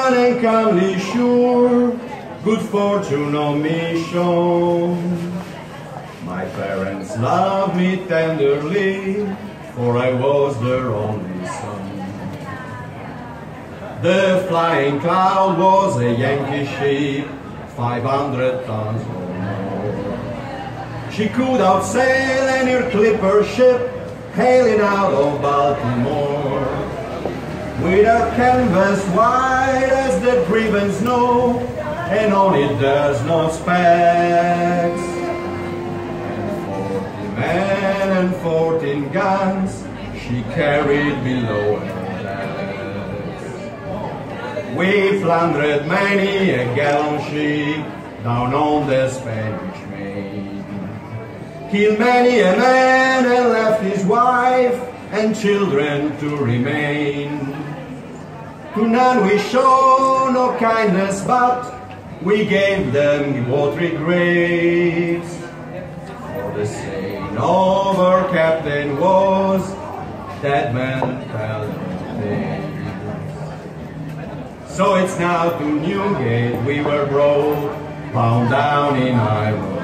young and calmly sure, good fortune on me shone. My parents loved me tenderly, for I was their only son. The flying cloud was a Yankee ship, 500 tons or more. She could outsail any clipper ship hailing out of Baltimore. With a canvas white as the driven snow, and on it there's no specks. And 40 men and 14 guns she carried below her decks. We plundered many a gallant ship down on the Spanish Main. Killed many a man and left his wife and children to remain. To none we show no kindness, but we gave them watery graves. For the saying of our captain was, dead men tell no tales. So it's now to Newgate we were brought, bound down in iron.